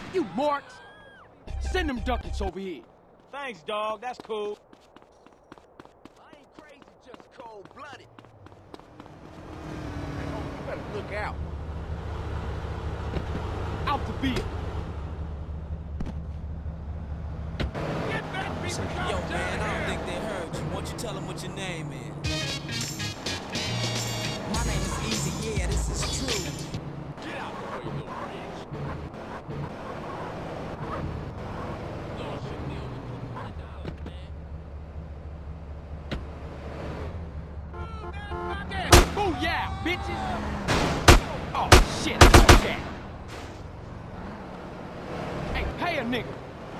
You marks! Send them ducats over here. Thanks, dog. That's cool. I ain't crazy, just cold-blooded. Hey, homie, you better look out. Out the beer. Get back, people! Yo, man, I don't think they heard you. Why don't you tell them what your name is? My name is Easy, yeah, this is true. Get out the way, little bitch. Booyah, bitches! Oh, shit, I got that. Hey, pay a nigga.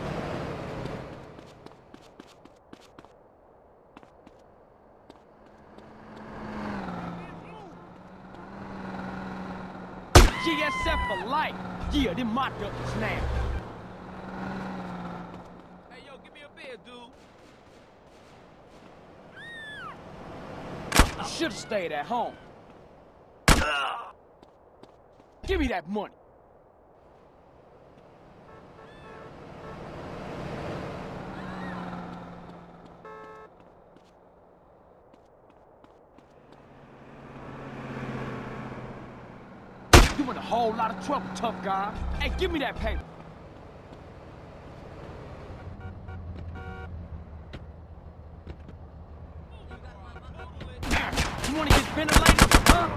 GSF for life. Yeah, them my ducats now. Hey, yo, give me a beer, dude. You should've stayed at home. Give me that money. You in a whole lot of trouble, tough guy. Hey, give me that paper. You wanna get ventilated, huh?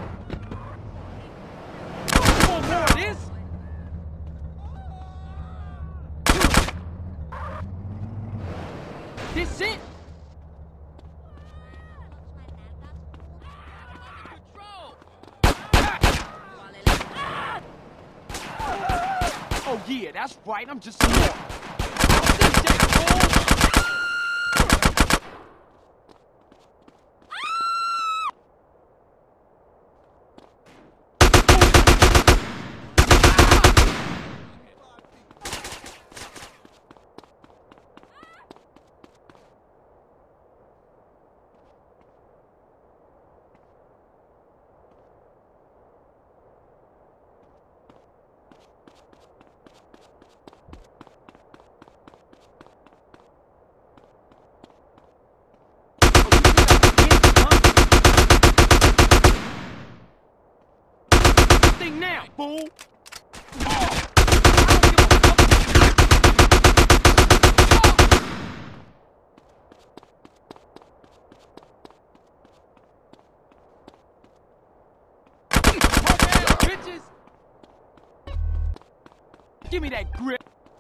You want more of this? This it? Oh yeah, that's right, I'm just a moron. Now, fool! Bitches! Give me that grip!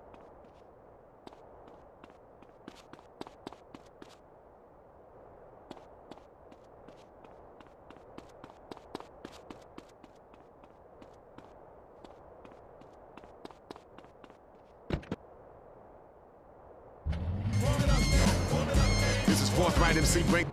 This is Forthright MC Break.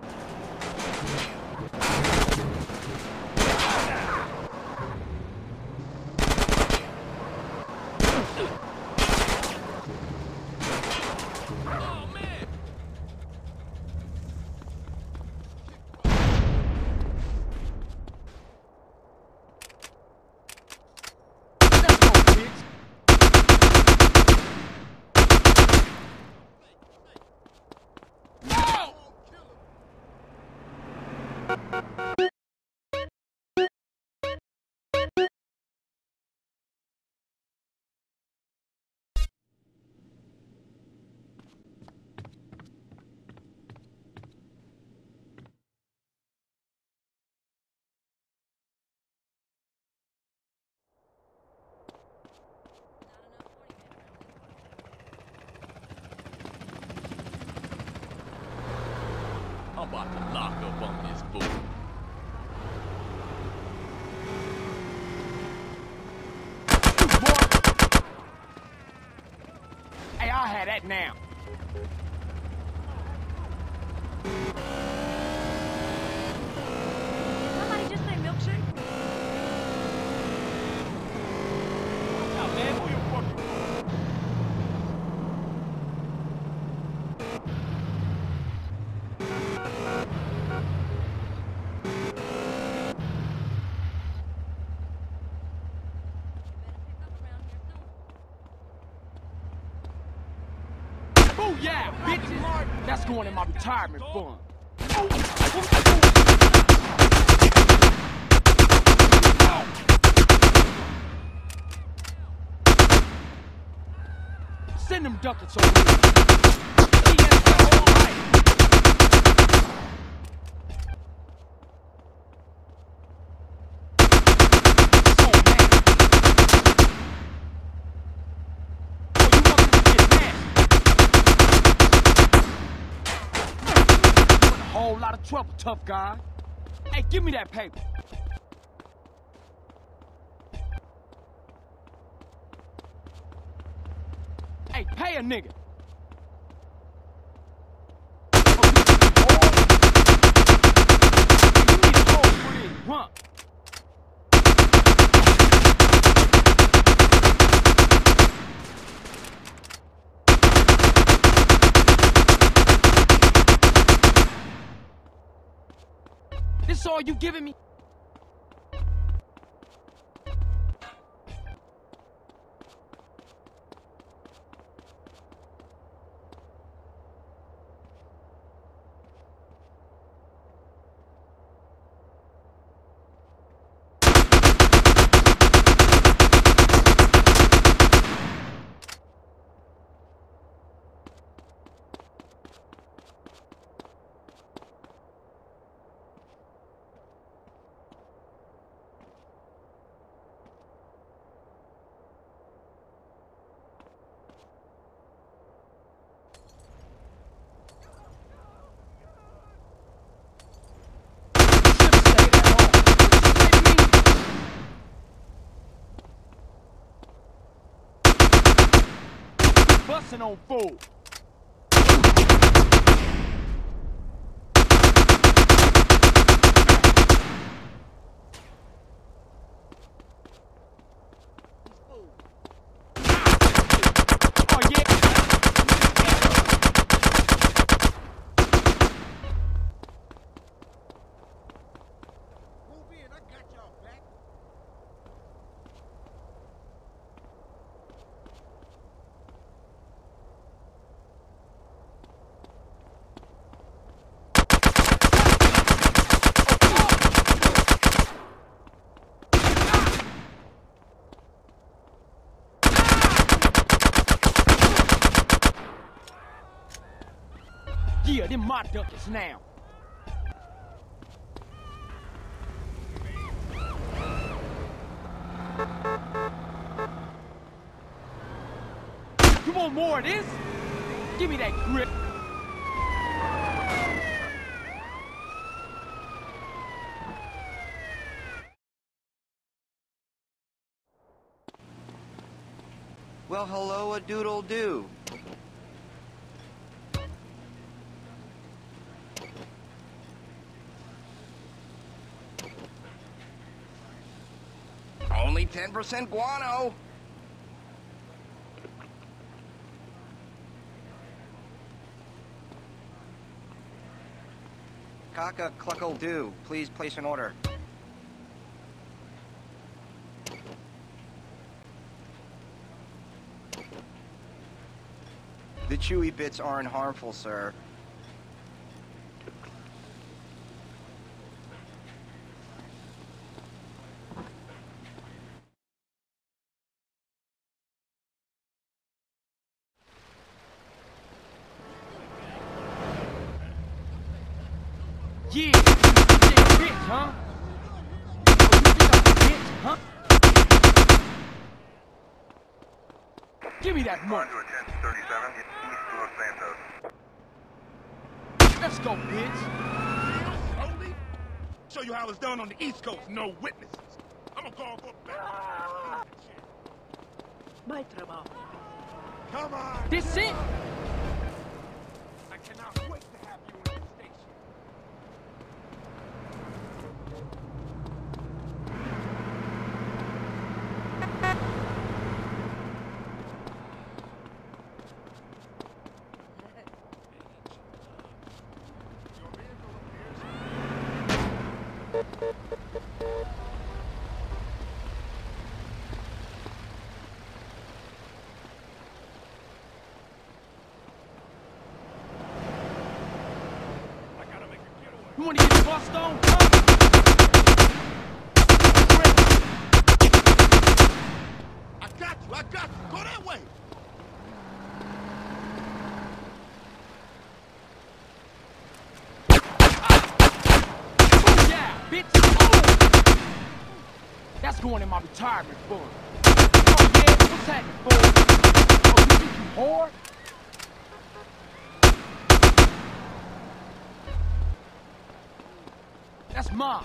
I'm about to lock up on this fool. Hey, I'll have that now. Somebody just say milkshake? Now, man, who you fucking? That's going in my retirement fund. Send them ducats over here. He has the whole life. So mad. Oh, you want them to get mad. You're in a whole lot of trouble, tough guy. Hey, give me that paper. Hey, pay a nigga. You need a hole for this grunt. This all you giving me? Bustin' on fool. Oh yeah. Move in, I got y'all back. Yeah, them my ducats now. You want more of this? Give me that grip. Well, hello, a doodle do. Only 10% guano. Cock-a cluckle do. Please place an order. The chewy bits aren't harmful, sir. Yeah, you think a bitch, huh? You think I'm a bitch, huh? Give me that money. 37, east Los Santos. Let's go, bitch. Slowly? Show you how it's done on the East Coast, no witnesses. I'm gonna call for back. My trabajo. Come on! This it? I cannot wait to have you in the station. You wanna get bust on? Huh? I got you. Go that way. Yeah, bitch. Oh. That's going in my retirement fund. Oh yeah, what's happening, fool? Oh, you think you hard? That's mine.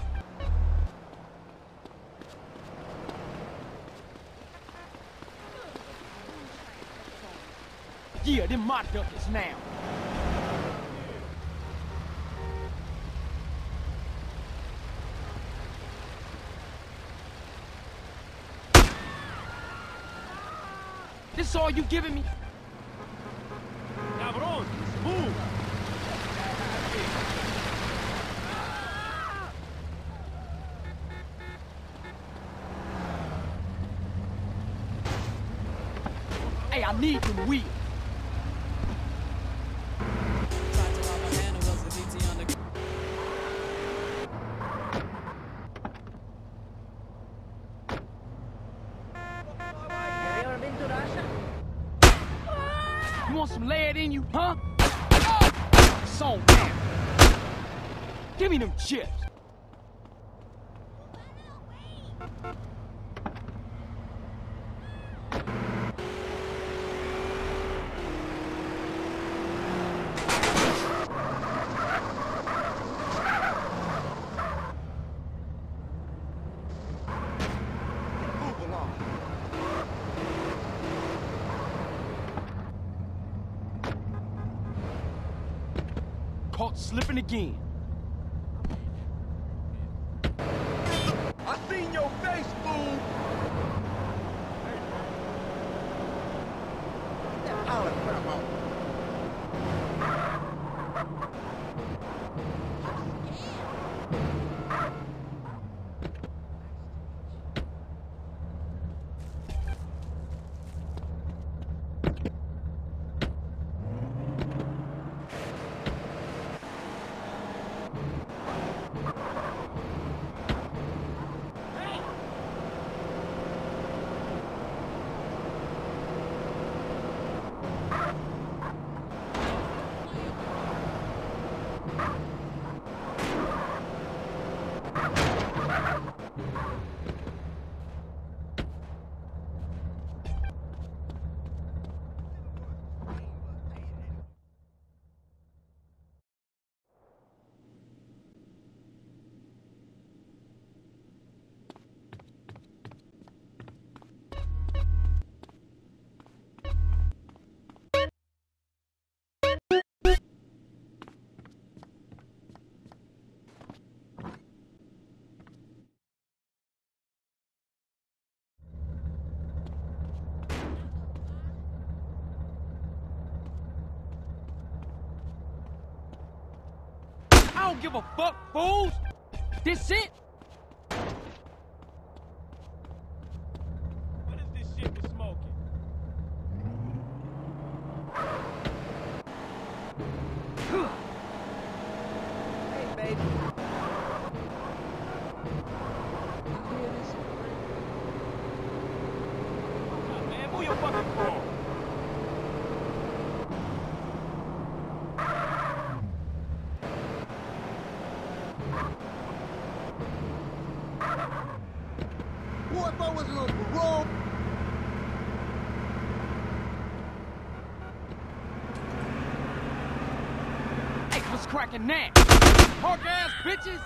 Yeah, them my duckets now. This all you giving me? Cabron, move! Hey, I need them wheels. Have you ever been to Russia? You want some lead in you, huh? Oh, so damn. Give me them chips. Move along. Caught slipping again. I seen your face, fool. That pilot crap out. I don't give a fuck, fools! This it? What is this shit we're smoking? Hey, baby. Man, move your fucking car. Boy, if I wasn't on parole. Hey, what's cracking now? Punk ass bitches!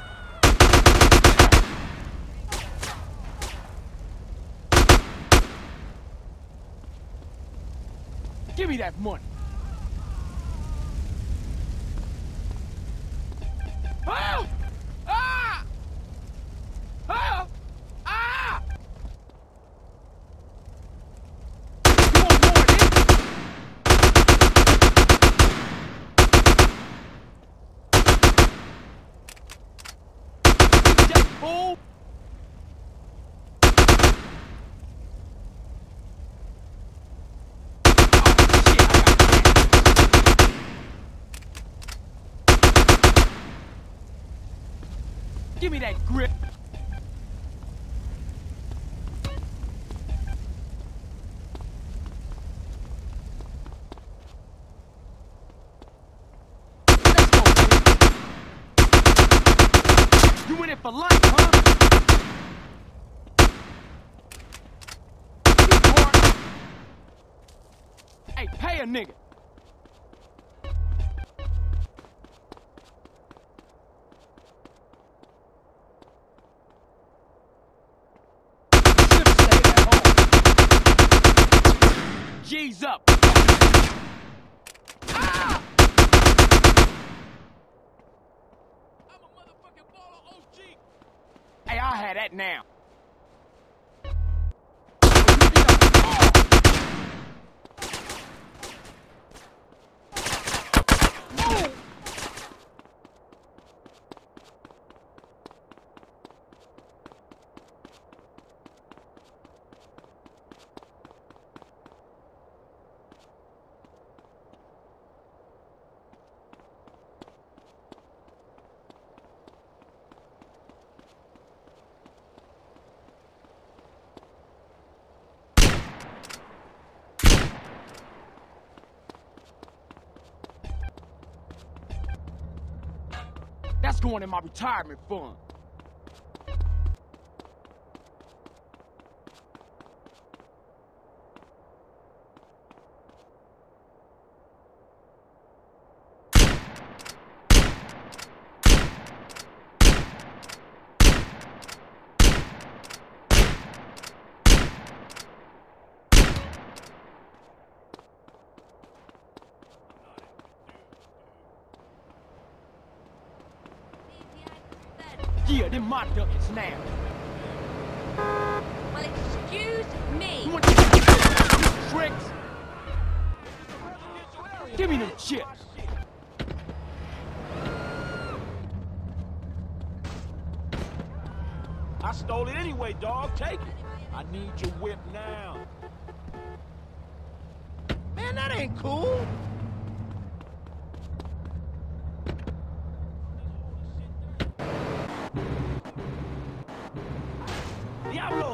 Give me that money. Help! Ah! Help! Ah! You want more of this? That fool! Oh, shit, I got Give me that grip. Let's go, kid. You in it for life, huh? Hey, pay a nigga. G's up. Ah! I'm a motherfucking baller OG. Hey, I had that now. Move! That's going in my retirement fund. Yeah, them my ducats now. Well, excuse me. You want to get tricks? Give me them chips. I stole it anyway, dog. Take it. I need your whip now. Man, that ain't cool. Diablo!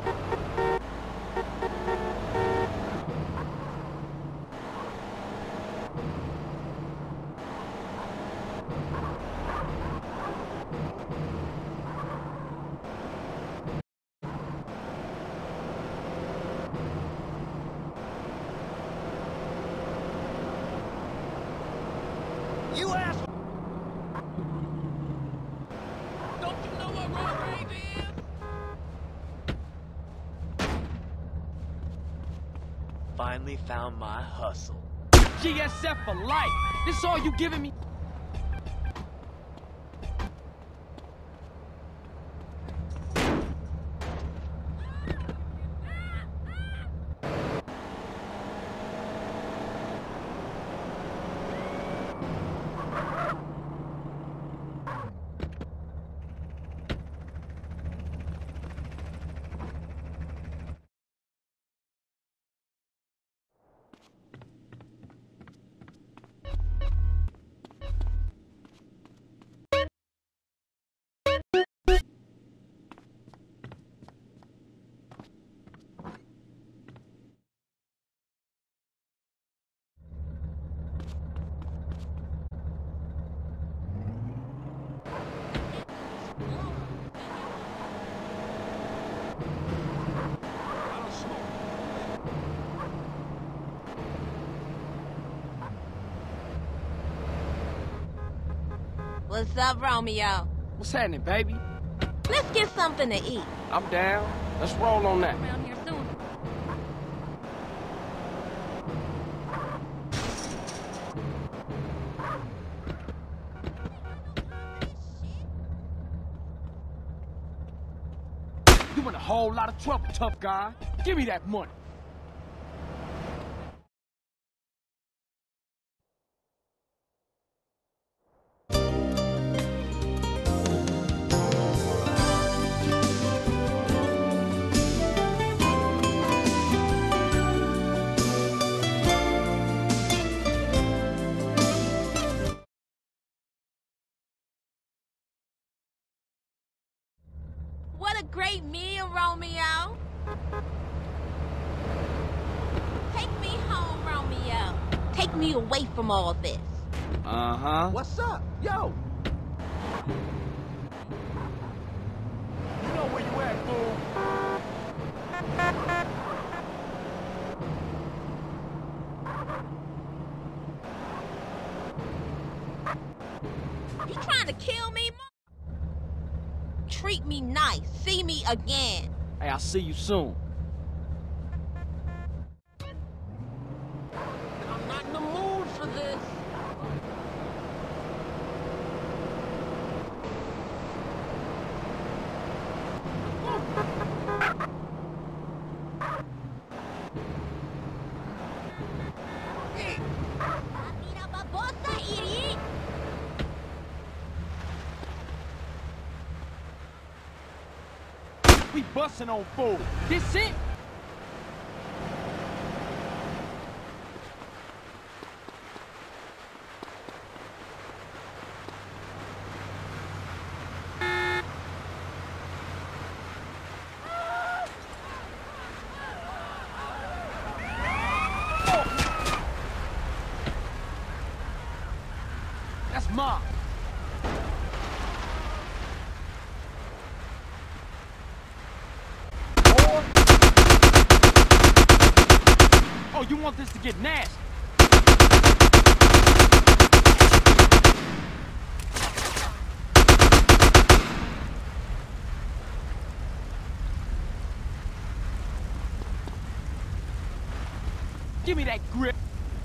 You asshole! Don't you know what road rage is? Finally found my hustle. GSF for life. This all you giving me? What's up, Romeo? What's happening, baby? Let's get something to eat. I'm down. Let's roll on that. Around here soon. You in a whole lot of trouble, tough guy. Give me that money. great meal, Romeo. Take me home, Romeo. Take me away from all this. Uh-huh. What's up? Yo! You know where you at, fool? You trying to kill me, Treat me nice. See me again. Hey, I'll see you soon. I'm not in the mood for this. We busting on food. This it? That's mine. Oh, you want this to get nasty? Give me that grip.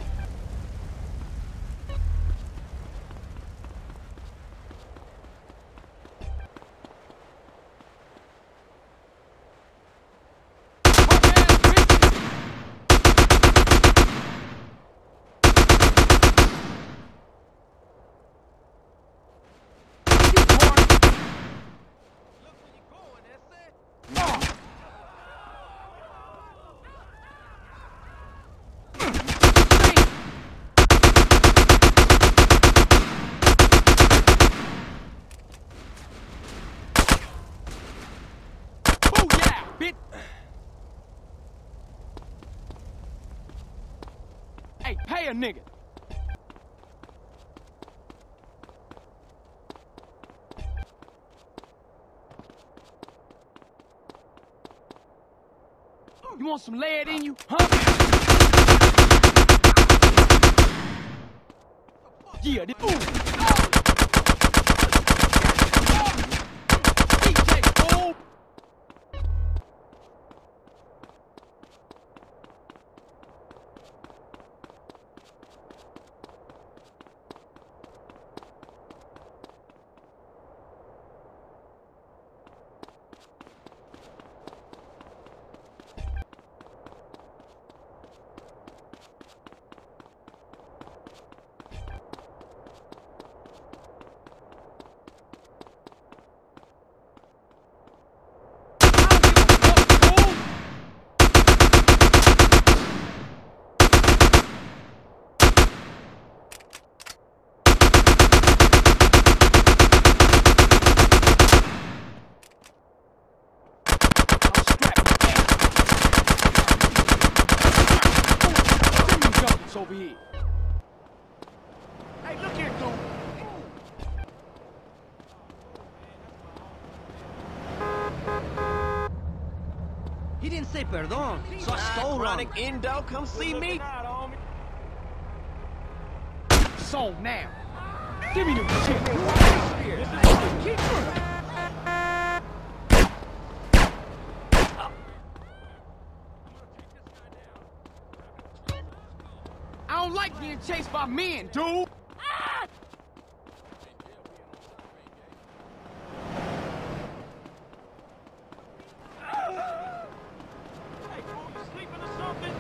Hey, pay a nigga. You want some lead in you, huh? Yeah, this. Ooh. DJ, fool. Over here. Hey, look here, dude. He didn't say perdón, so I stole Chronic wrong. Indo, come see me. So now, give me the shit. I don't like being chased by men, dude. Ah! Hey, fool, you sleeping or something?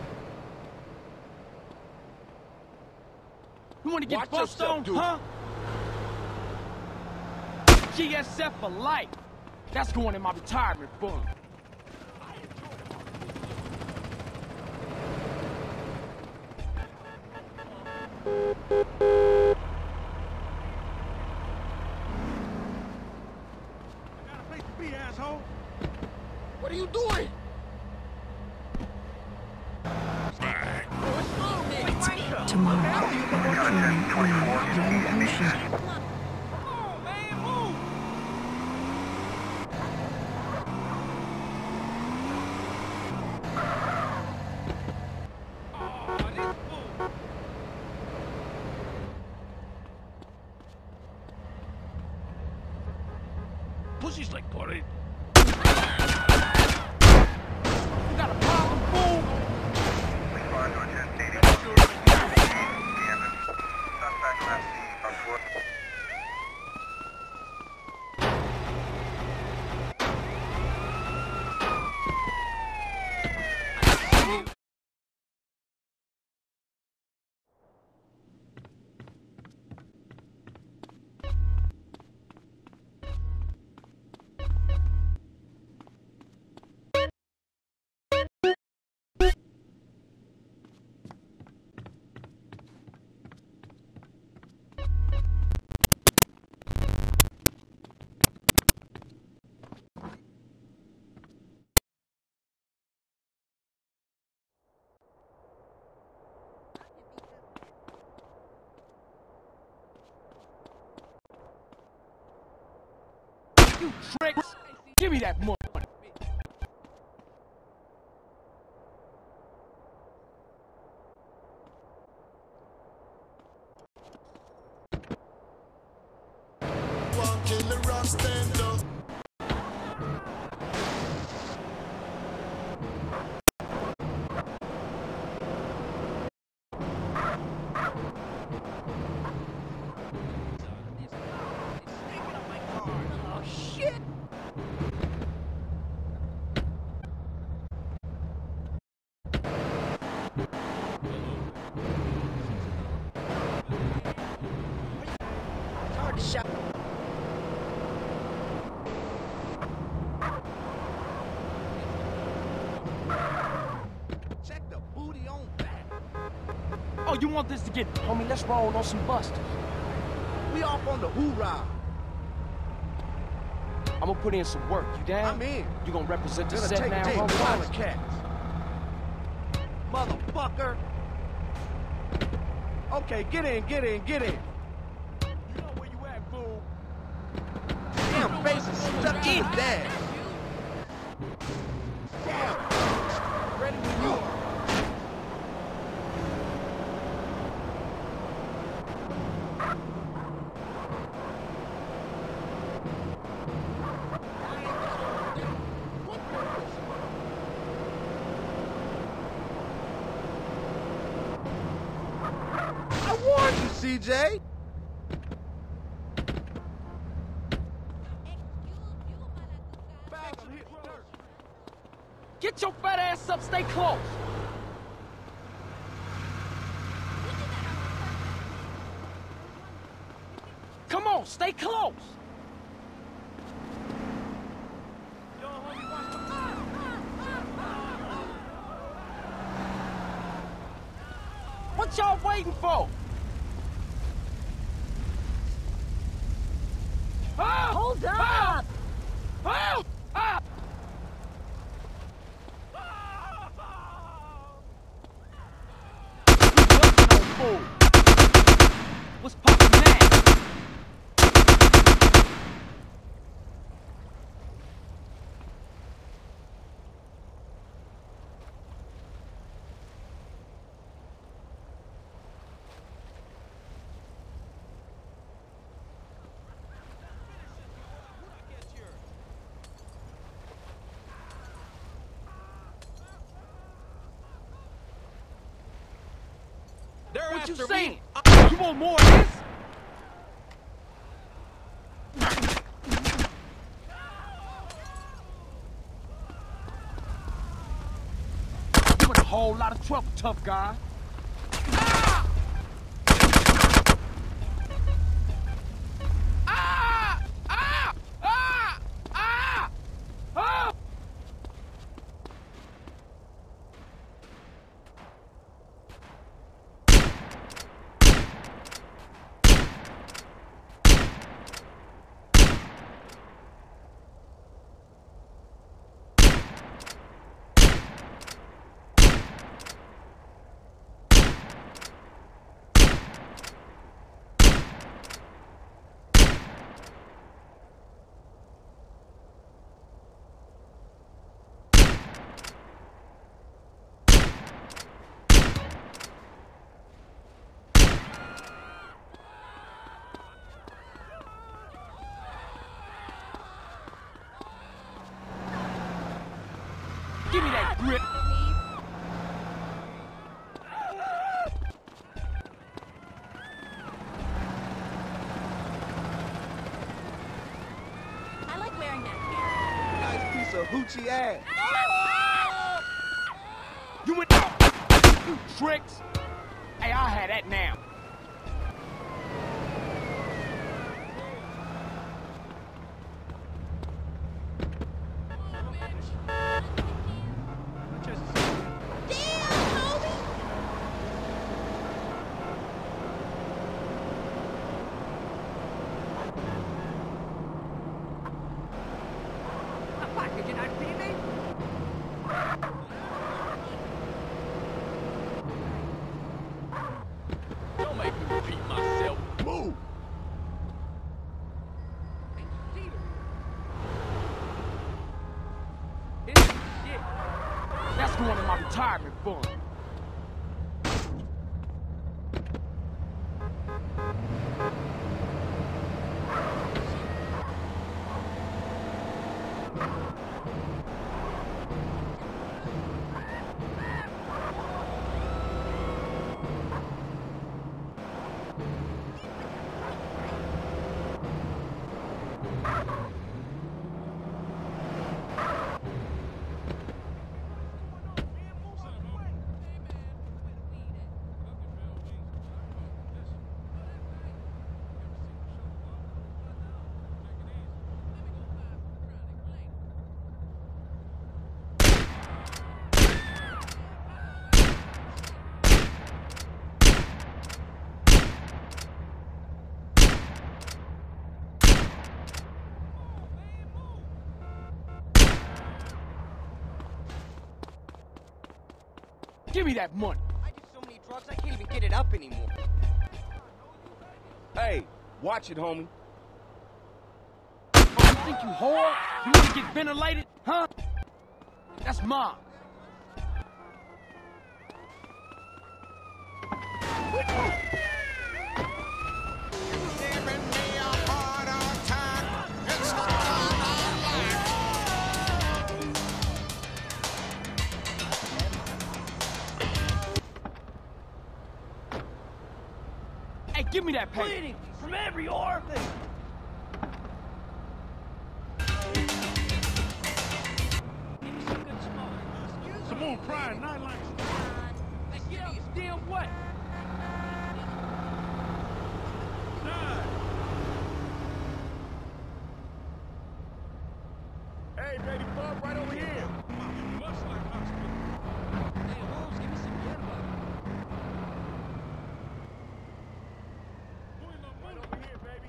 You want to get Watch bust yourself, on, dude. huh? GSF for life. That's going in my retirement fund. I got a place to be, asshole. tomorrow. Journey green, young ocean. Pussy's like Corey. You got a problem, fool? Respond to a 1080. Camden. Suspect last seen on foot. You tricks! Give me that money! Check the booty on back. Oh, you want this to get... Homie, let's roll on some busters. We off on the hoorah. I'm gonna put in some work. You down? I'm in. You gonna represent the Gonna set take now, a day homie? calling cats. Motherfucker. Okay, get in, get in, get in. You know where you at, fool? Damn face is stuck in dash. Damn. Ready when you are. I warned you, CJ. Get your fat ass up, stay close. Come on, stay close. What y'all waiting for? Hold up! Hold up! What's poppin' now? What you saying? You want more of this? You in a whole lot of trouble, tough guy. Ah! Ah! Ah! Ah! Ah! Ah! hoochie ass. You went you tricks. Hey, I'll have that now. Don't make me repeat myself. Move! That's going in my retirement fund. Give me that money. I do so many drugs, I can't even get it up anymore. Hey, watch it, homie. Oh, you think you whore? You want to get ventilated? Huh? That's mine. Hey, give me that paper. Bleeding from every orifice. Simone Pride, 9 likes. Hey, get out, it's damn wet. Hey, baby, bub, right over here. Much like hospital. Hey, Holmes, give me some antibiotics. Pulling up right over here, baby.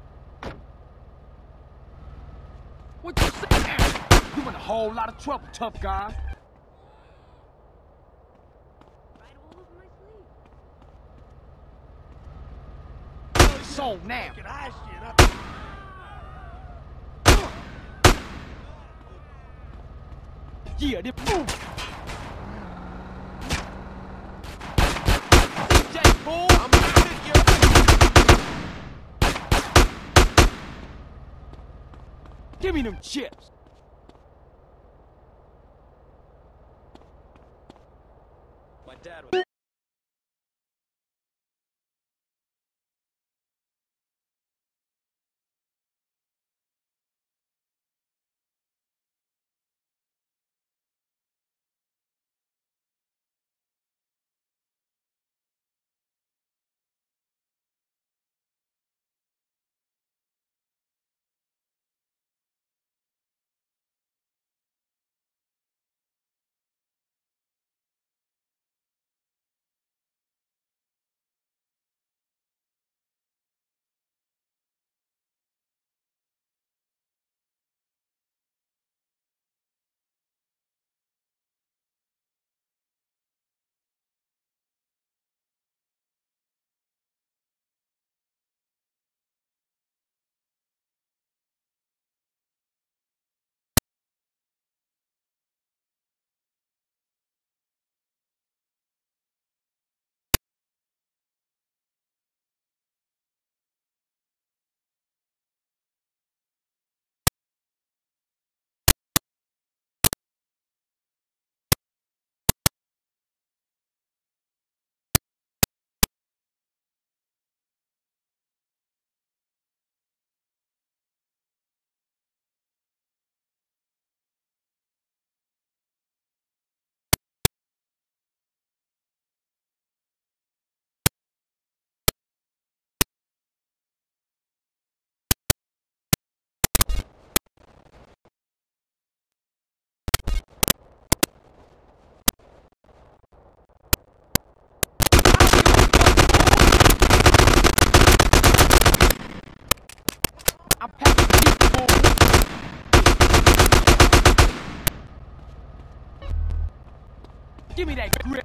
What you say? You in a whole lot of trouble, tough guy. Right all over my sleeve. It's on now. Get eye shit up. Yeah, then move. CJ, fool. I'm out of here. Give me them chips. My dad was... Give me that grip.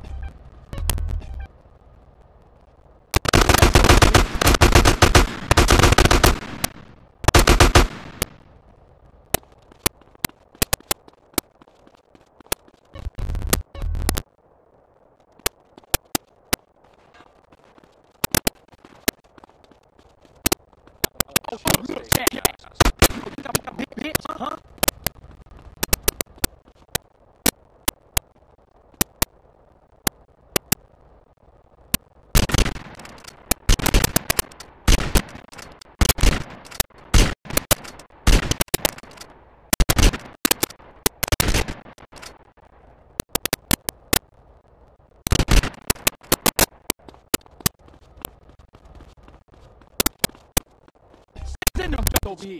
Send them over here.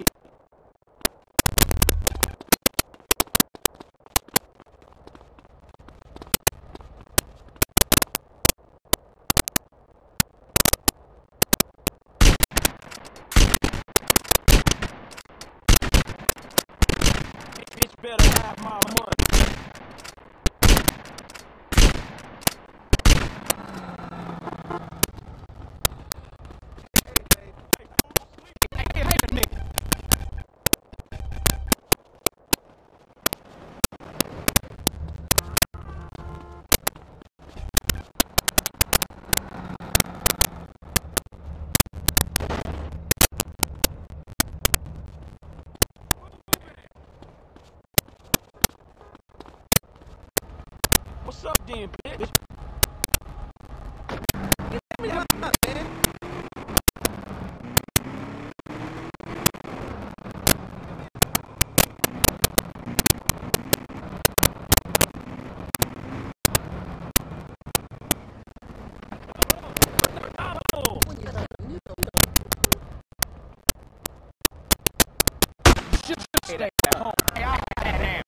Bitch better have my money. What's up, then, bitch? Get me up, man. Stay at home. Hey, I had that.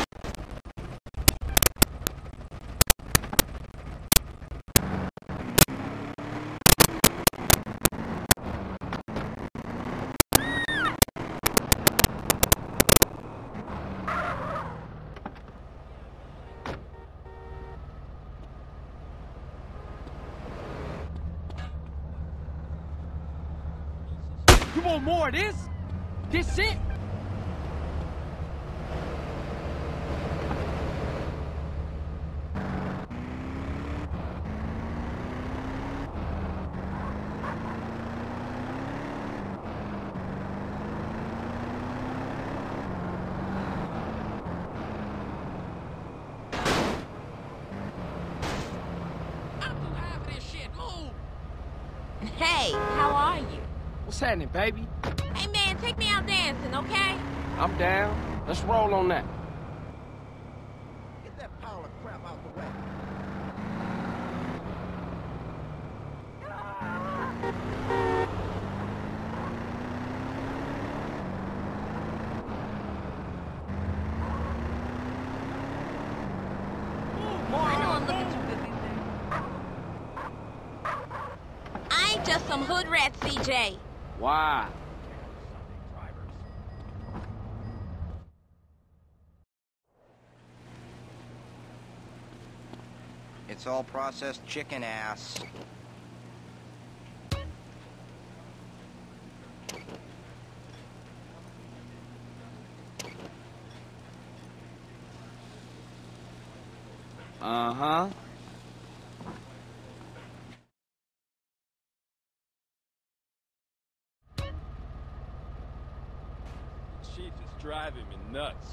You want more of this? This shit? Hey, how are you? What's happening, baby? Hey man, take me out dancing, okay? I'm down. Let's roll on that. Get that pile of crap out the way. I know I'm looking too good these days. I ain't just some hood rat, CJ. Why? It's all processed chicken ass. Uh-huh. Shit is driving me nuts.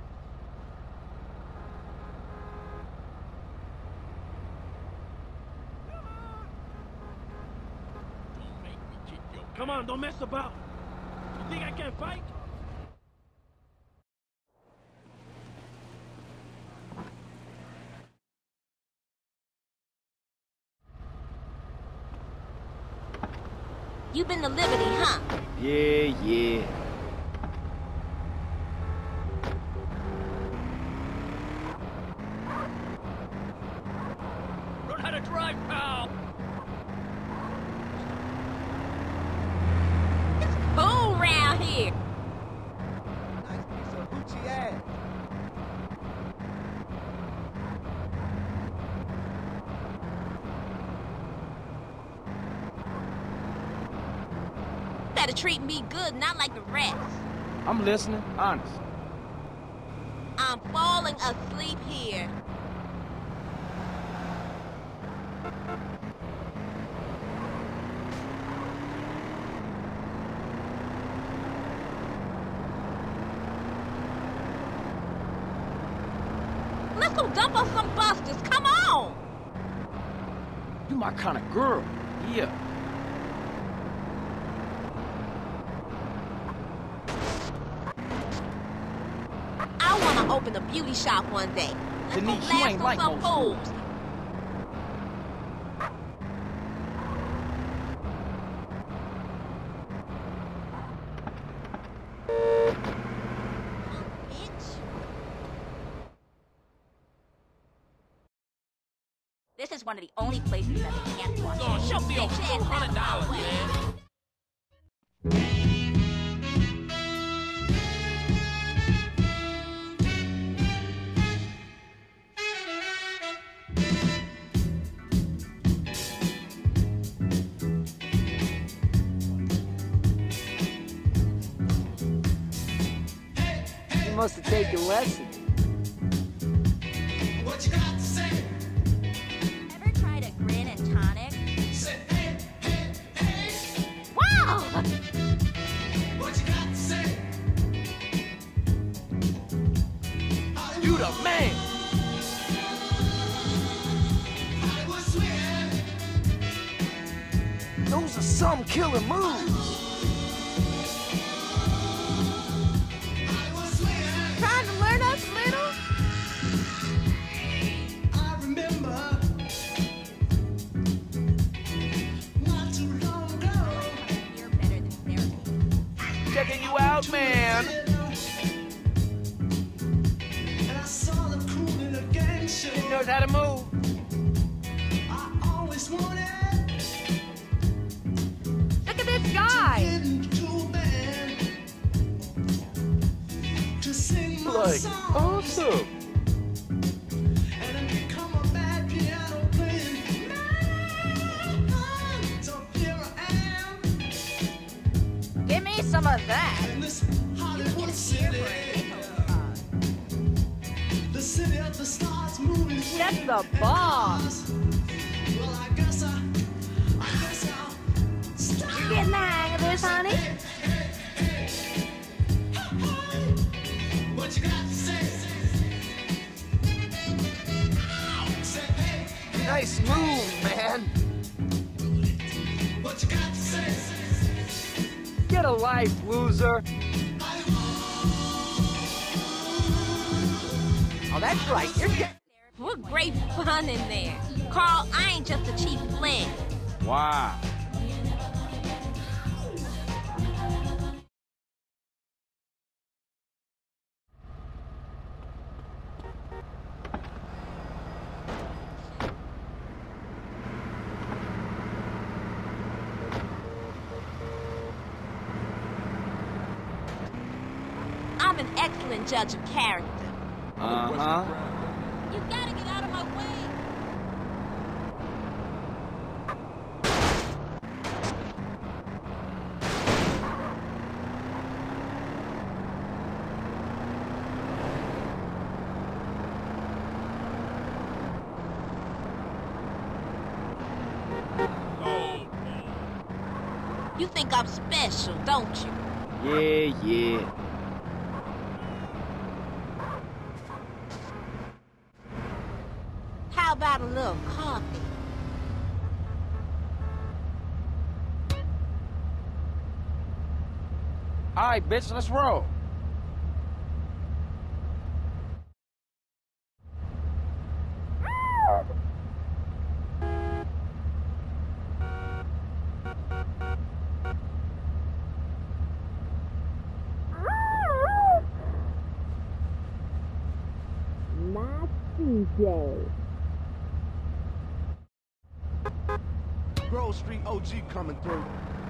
Don't make me kick your Come on, don't mess about. You think I can't fight? You been to Liberty, huh? Yeah. Learn how to drive, pal! It's cool round here. Nice piece of Gucci ass. better treat me good, not like the rest. I'm listening, honest. I'm falling asleep here. Let's go dump on some busters. Come on! You my kind of girl. Yeah. I want to open a beauty shop one day. Let's go Denise, you blast ain't on like some most fools. fools. This is one of the only places that they can't watch. Lord, show me over $200, man. You must have taken lessons. What you got to say? Ever tried a gin and tonic? Say, hey, hey, hey. Wow! What you got to say? You the man. Hollywood swinging. Those are some killer moves. Hollywood swinging. Trying to learn us little? I remember not too long ago. You're better than therapy. Checking you out, man. And I saw them cool in a gang show. He knows how to move. I always wanted Look at this guy! get into a band to sing my Like, song. awesome. And I become a bad piano playing man. So here I am Give me some of that. in this Hollywood city, the city of the stars, movies, That's women, the and bomb. cars. Well, I guess I'll stop. You getting the hang of this, honey? What you got to say? Say, hey, Nice move, man. what you got to say? Get a life, loser. Oh, that's right. You're getting... What great fun in there. Carl, I ain't just a cheap fling. Wow. I'm an excellent judge of character. Uh-huh. You gotta get out of my way. You think I'm special, don't you? Yeah, yeah. How about a little coffee? All right, bitch, let's roll. Not CJ. Grove Street OG coming through.